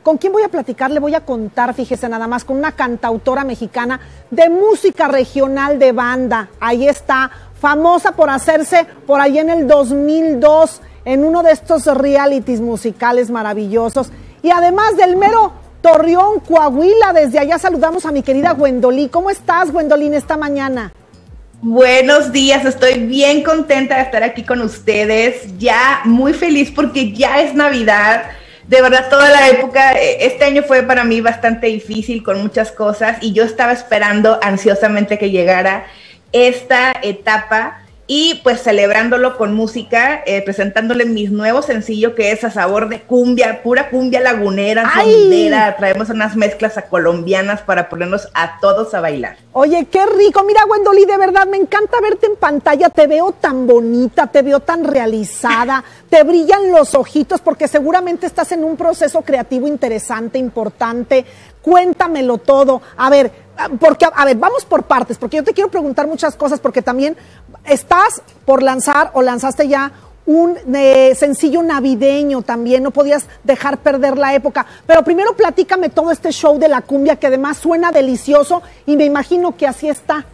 ¿Con quién voy a platicar? Le voy a contar, fíjese nada más, con una cantautora mexicana de música regional de banda. Ahí está, famosa por hacerse por ahí en el 2002 en uno de estos realities musicales maravillosos. Y además del mero Torreón, Coahuila, desde allá saludamos a mi querida Gwendolyn. ¿Cómo estás, Gwendolyn, esta mañana? Buenos días, estoy bien contenta de estar aquí con ustedes, ya muy feliz porque ya es Navidad. De verdad, toda la época, este año fue para mí bastante difícil con muchas cosas y yo estaba esperando ansiosamente que llegara esta etapa y pues celebrándolo con música, presentándole mis nuevos sencillos que es a sabor de cumbia, pura cumbia lagunera, sonidera. Traemos unas mezclas a colombianas para ponernos a todos a bailar. Oye, qué rico. Mira, Gwendolyn, de verdad, me encanta verte en pantalla. Te veo tan bonita, te veo tan realizada, te brillan los ojitos porque seguramente estás en un proceso creativo interesante, importante. Cuéntamelo todo. A ver, vamos por partes, porque yo te quiero preguntar muchas cosas, porque también estás por lanzar o lanzaste ya un sencillo navideño también, no podías dejar perder la época, pero primero platícame todo este show de la cumbia que además suena delicioso y me imagino que así está.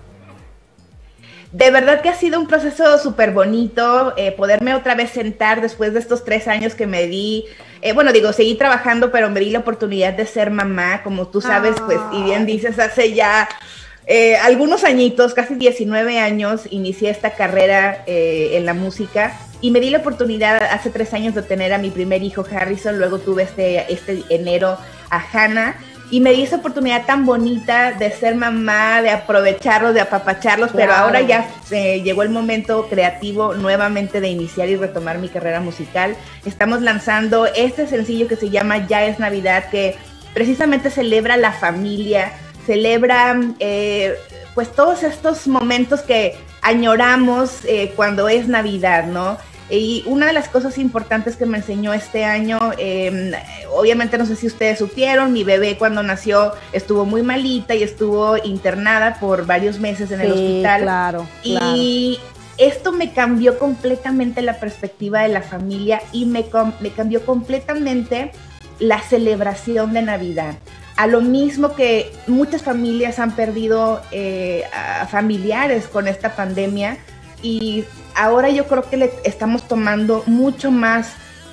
De verdad que ha sido un proceso súper bonito, poderme otra vez sentar después de estos 3 años que me di, seguí trabajando, pero me di la oportunidad de ser mamá, como tú sabes, pues, y bien dices, hace ya algunos añitos, casi 19 años, inicié esta carrera en la música y me di la oportunidad hace 3 años de tener a mi primer hijo, Harrison, luego tuve este enero a Hannah, y me di esa oportunidad tan bonita de ser mamá, de aprovecharlos, de apapacharlos, claro. Pero ahora ya llegó el momento creativo nuevamente de iniciar y retomar mi carrera musical. Estamos lanzando este sencillo que se llama Ya es Navidad, que precisamente celebra la familia, celebra pues todos estos momentos que añoramos cuando es Navidad, ¿no? Y una de las cosas importantes que me enseñó este año, obviamente no sé si ustedes supieron, mi bebé cuando nació estuvo muy malita y estuvo internada por varios meses en el hospital. Claro. Y esto me cambió completamente la perspectiva de la familia y me cambió completamente la celebración de Navidad. A lo mismo que muchas familias han perdido a familiares con esta pandemia, y ahora yo creo que le estamos tomando mucho más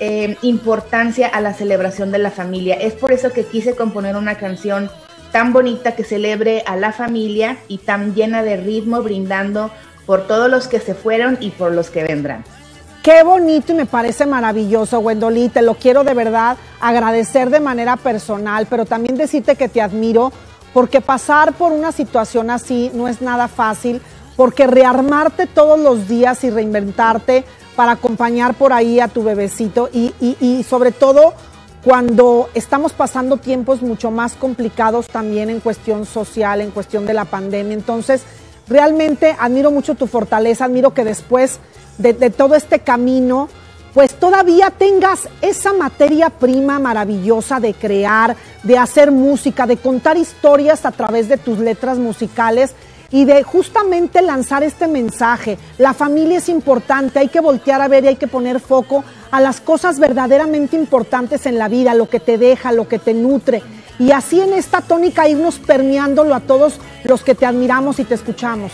importancia a la celebración de la familia. Es por eso que quise componer una canción tan bonita que celebre a la familia y tan llena de ritmo, brindando por todos los que se fueron y por los que vendrán. Qué bonito y me parece maravilloso, Gwendolyn. Te lo quiero de verdad agradecer de manera personal, pero también decirte que te admiro, porque pasar por una situación así no es nada fácil, porque rearmarte todos los días y reinventarte para acompañar por ahí a tu bebecito y sobre todo cuando estamos pasando tiempos mucho más complicados también en cuestión social, en cuestión de la pandemia. Entonces, realmente admiro mucho tu fortaleza, admiro que después de todo este camino, pues todavía tengas esa materia prima maravillosa de crear, de hacer música, de contar historias a través de tus letras musicales, y de justamente lanzar este mensaje. La familia es importante, hay que voltear a ver y hay que poner foco a las cosas verdaderamente importantes en la vida, lo que te deja, lo que te nutre, y así en esta tónica irnos permeándolo a todos los que te admiramos y te escuchamos.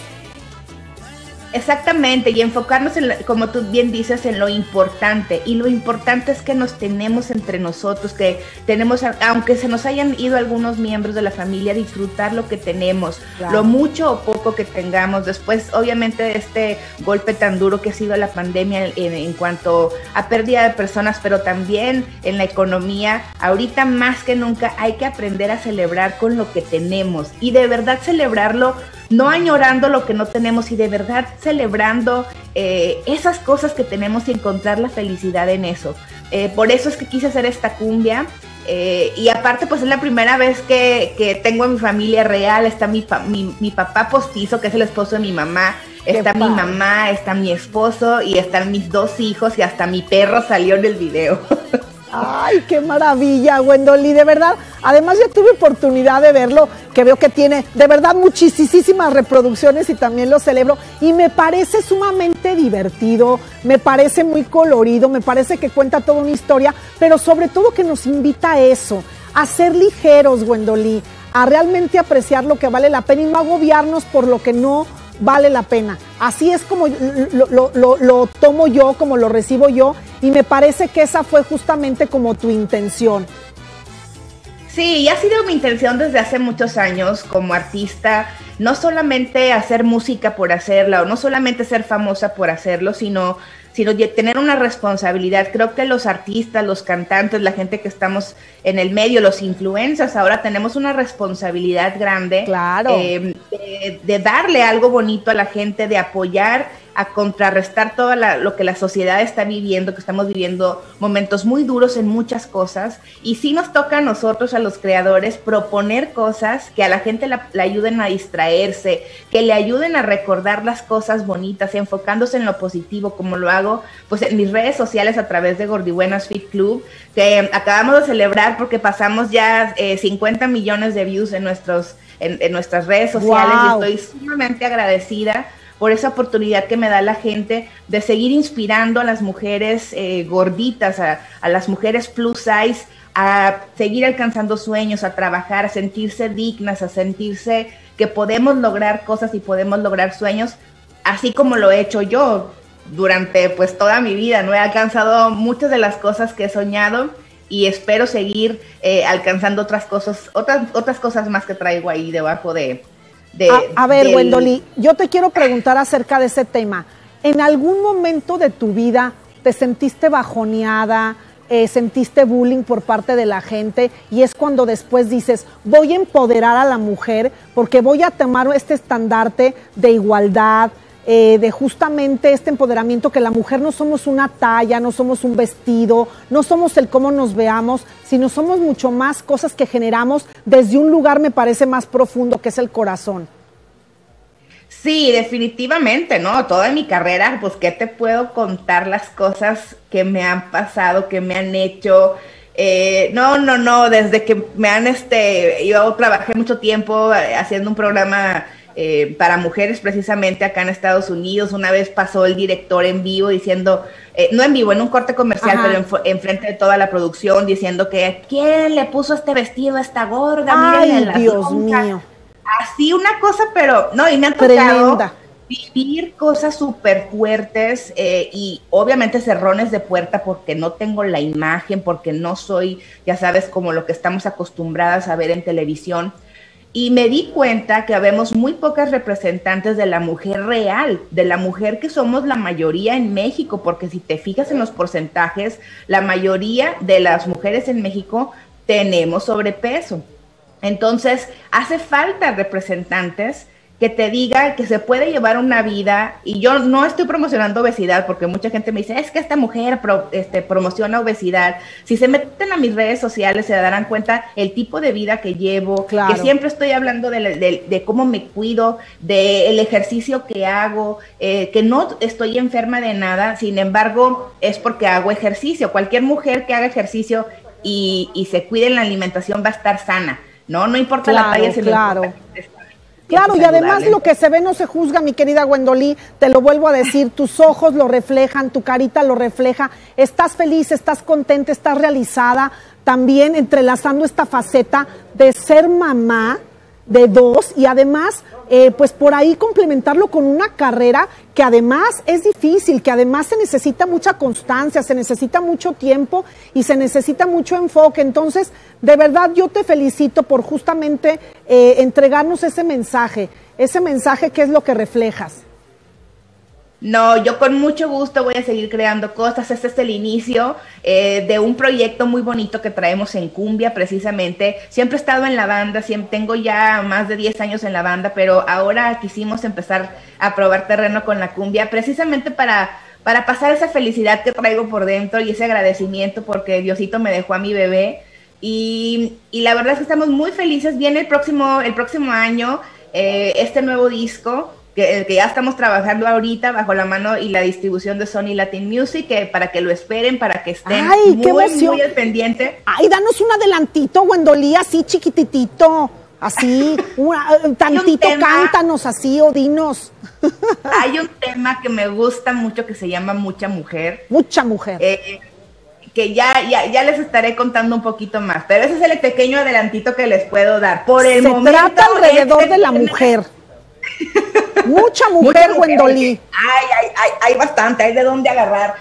Exactamente, y enfocarnos, como tú bien dices, en lo importante. Y lo importante es que nos tenemos entre nosotros, que tenemos, aunque se nos hayan ido algunos miembros de la familia, disfrutar lo que tenemos, claro. Lo mucho o poco que tengamos. Después, obviamente, de este golpe tan duro que ha sido la pandemia en cuanto a pérdida de personas, pero también en la economía, ahorita más que nunca hay que aprender a celebrar con lo que tenemos y de verdad celebrarlo, no añorando lo que no tenemos y de verdad celebrando esas cosas que tenemos y encontrar la felicidad en eso. Por eso es que quise hacer esta cumbia y aparte pues es la primera vez que tengo a mi familia real. Está mi papá postizo, que es el esposo de mi mamá, está mi mamá, está mi esposo y están mis 2 hijos y hasta mi perro salió en el video. Ay, qué maravilla, Gwendolyn, de verdad. Además ya tuve oportunidad de verlo, que veo que tiene de verdad muchísimas reproducciones y también lo celebro. Y me parece sumamente divertido, me parece muy colorido, me parece que cuenta toda una historia, pero sobre todo que nos invita a eso, a ser ligeros, Gwendolyn, a realmente apreciar lo que vale la pena y no agobiarnos por lo que no vale la pena. Así es como lo tomo yo, como lo recibo yo, y me parece que esa fue justamente como tu intención. Sí, y ha sido mi intención desde hace muchos años como artista, no solamente hacer música por hacerla, o no solamente ser famosa por hacerlo, sino tener una responsabilidad. Creo que los artistas, los cantantes, la gente que estamos en el medio, los influencers, ahora tenemos una responsabilidad grande, claro, de darle algo bonito a la gente, de apoyar, a contrarrestar todo lo que la sociedad está viviendo, que estamos viviendo momentos muy duros en muchas cosas, y sí nos toca a nosotros, a los creadores, proponer cosas que a la gente la ayuden a distraerse, que le ayuden a recordar las cosas bonitas, enfocándose en lo positivo, como lo hago pues en mis redes sociales a través de Gordibuenas Fit Club, que acabamos de celebrar porque pasamos ya 50 millones de views en nuestras redes sociales. Wow. Y estoy sumamente agradecida por esa oportunidad que me da la gente de seguir inspirando a las mujeres gorditas, a las mujeres plus size, a seguir alcanzando sueños, a trabajar, a sentirse dignas, a sentirse que podemos lograr cosas y podemos lograr sueños, así como lo he hecho yo durante pues toda mi vida, ¿no? He alcanzado muchas de las cosas que he soñado y espero seguir alcanzando otras cosas más que traigo ahí debajo de... A ver, Gwendolyn, yo te quiero preguntar acerca de ese tema. ¿En algún momento de tu vida te sentiste bajoneada, sentiste bullying por parte de la gente? Y es cuando después dices, voy a empoderar a la mujer porque voy a tomar este estandarte de igualdad, de justamente este empoderamiento, que la mujer no somos una talla, no somos un vestido, no somos el cómo nos veamos, sino somos mucho más cosas que generamos desde un lugar, me parece, más profundo, que es el corazón. Sí, definitivamente, ¿no? Toda mi carrera, pues, ¿qué te puedo contar las cosas que me han pasado, que me han hecho? No, desde que me han, yo trabajé mucho tiempo haciendo un programa para mujeres precisamente acá en Estados Unidos. Una vez pasó el director en vivo diciendo, no en vivo, en un corte comercial, ajá, pero enfrente de toda la producción, diciendo que ¿quién le puso este vestido a esta gorda? Ay, Dios mío. Así una cosa, pero no, y me han tocado vivir cosas súper fuertes y obviamente cerrones de puerta porque no tengo la imagen, porque no soy, ya sabes, como lo que estamos acostumbradas a ver en televisión. Y me di cuenta que habemos muy pocas representantes de la mujer real, de la mujer que somos la mayoría en México, porque si te fijas en los porcentajes, la mayoría de las mujeres en México tenemos sobrepeso. Entonces, hace falta representantes que te diga que se puede llevar una vida, y yo no estoy promocionando obesidad, porque mucha gente me dice, es que esta mujer promociona obesidad. Si se meten a mis redes sociales se darán cuenta el tipo de vida que llevo, claro, que siempre estoy hablando de cómo me cuido, del ejercicio que hago, que no estoy enferma de nada, sin embargo, es porque hago ejercicio. Cualquier mujer que haga ejercicio y se cuide en la alimentación va a estar sana, ¿no? No importa, claro, la talla, sino claro. Claro, y además lo que se ve no se juzga, mi querida Gwendolyn, te lo vuelvo a decir, tus ojos lo reflejan, tu carita lo refleja, estás feliz, estás contenta, estás realizada, también entrelazando esta faceta de ser mamá de dos y además, pues por ahí complementarlo con una carrera que además es difícil, que además se necesita mucha constancia, se necesita mucho tiempo y se necesita mucho enfoque. Entonces, de verdad yo te felicito por justamente entregarnos ese mensaje que es lo que reflejas. No, yo con mucho gusto voy a seguir creando cosas. Este es el inicio de un proyecto muy bonito que traemos en Cumbia, precisamente. Siempre he estado en la banda, tengo ya más de 10 años en la banda, pero ahora quisimos empezar a probar terreno con la cumbia, precisamente para pasar esa felicidad que traigo por dentro y ese agradecimiento porque Diosito me dejó a mi bebé. Y la verdad es que estamos muy felices. Viene el próximo año este nuevo disco, que ya estamos trabajando ahorita bajo la mano y la distribución de Sony Latin Music, para que lo esperen, para que estén muy al pendiente. Ay, danos un adelantito, Gwendolyn, así chiquititito, así, tantito, cántanos así o dinos. Hay un tema que me gusta mucho que se llama Mucha Mujer. Mucha Mujer. que ya les estaré contando un poquito más, pero ese es el pequeño adelantito que les puedo dar. Por el momento, se trata alrededor de la mujer. Mucha mujer, Gwendolyn. Hay bastante, hay de dónde agarrar.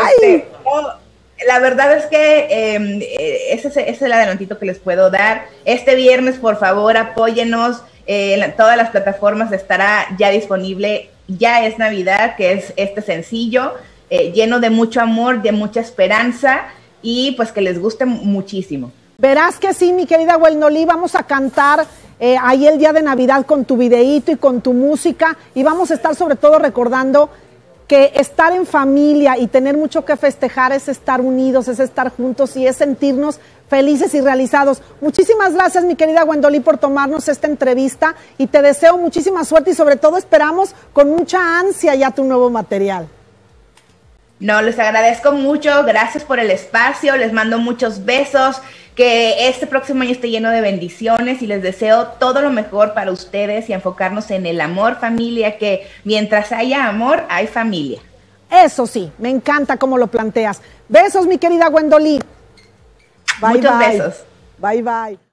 La verdad es que ese es el adelantito que les puedo dar. Este viernes, por favor, apóyenos. En todas las plataformas estará ya disponible Ya es Navidad, que es este sencillo, lleno de mucho amor, de mucha esperanza, y pues que les guste muchísimo. Verás que sí, mi querida Gwendolyn, vamos a cantar ahí el día de Navidad con tu videíto y con tu música, y vamos a estar sobre todo recordando que estar en familia y tener mucho que festejar es estar unidos, es estar juntos y es sentirnos felices y realizados. Muchísimas gracias, mi querida Gwendolyn, por tomarnos esta entrevista, y te deseo muchísima suerte y sobre todo esperamos con mucha ansia ya tu nuevo material. No, les agradezco mucho, gracias por el espacio, les mando muchos besos, que este próximo año esté lleno de bendiciones y les deseo todo lo mejor para ustedes y enfocarnos en el amor, familia, que mientras haya amor, hay familia. Eso sí, me encanta cómo lo planteas. Besos, mi querida Gwendolyn. Bye, Muchos bye. besos. Bye, bye.